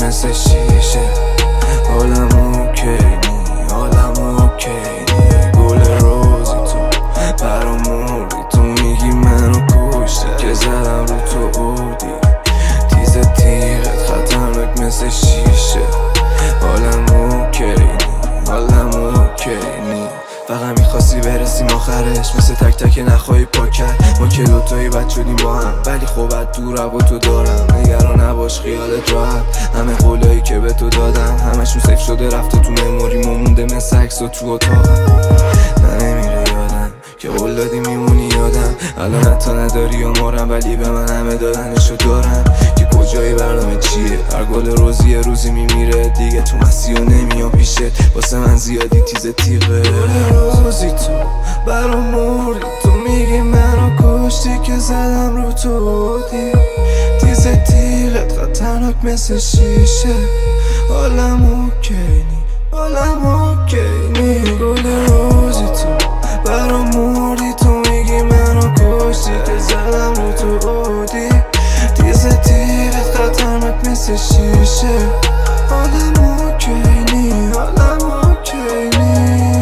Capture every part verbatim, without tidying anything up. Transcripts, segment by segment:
مثل شیشه حالم اوکی نی حالم اوکی نی گل روزی تو برام مردی تو میگی منو کشته که زدم رو تو اودی تیز تیغت خطرناک مثل شیشه حالم اوکی نی حالم اوکی نی فقط میخواستی برسیم آخرش مثل تک تک نخواهی پاکت ما که دوتایی بد شدیم با هم ولی خوبت دور و تو دارم نگران نباش خیالت راحت همه قولایی که به تو دادم همشون سیف شده رفته تو مموری مونده مثل عکس و تو اتاقم نه نمیره یادم که قول دادی میمونی یادم الان حتی نداری یا مارم ولی به من همه دادنشو دارم که کجایی برنامه چیه هر گل روزی یه روزی میمیره دیگه تو مسیح و نمیام پیشت واسه من زیادی تیز تیغه گل روزی تو برام مردی تو میگی منو کشتی که زدم رو تو اودی تیز تیغت خطرناک مثل شیشه حالم اوکی نی حالم اوکی نی گل روزی تو برام مردی تو میگی منو کشتی که زدم رو تو اودی تیز تیغت خطرناک مثل شیشه حالم اوکی نی حالم اوکی نی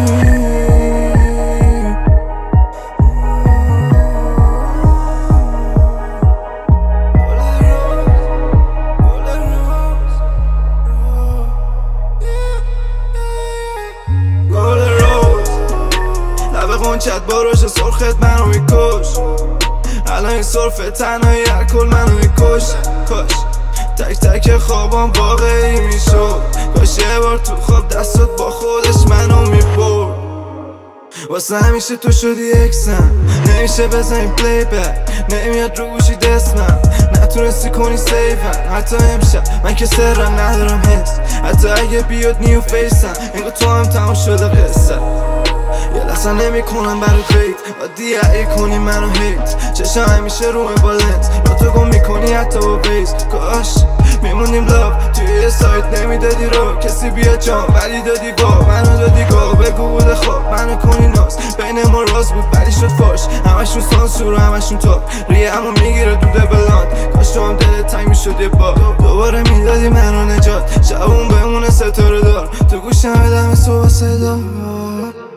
قنچت با روش سرخت منو میکش الان این صرفه تنهایی الکل منو میکش کاش تک تک خوابم واقعی میشد کاش یه بار تو خواب دستت با خودش منو میبرد واسه همیشه تو شدی هکسم نمیشه بزنی پلی بک نمیاد رو گوشی دستمم نتونستی کنی سیفم حتی امشب من که سرم ندارم حس حتی اگه بیاد نیو فیسم انگار تو هم تمام شده قصه یه لحظه نمی کنم برای فیت عادیه ای کنی منو هیت چشم همیشه رومه با لنز یا تو گم میکنی حتی با بیس کاش میمونیم لاف توی یه سایت نمیدادی رو کسی بیاد جام ولی دادی با منو دادی گا بگو بوده خواب منو کنی ناز بین ما راز بود ولی شد فاش همشون سانسور و همشون تاپ ریه اما میگیره دوده بلاند کاش تو هم دلت تنگ میشد یه با دوباره میدادی منو نجات شبون بمونه ستاره دار تو گوشم دم صبح صدا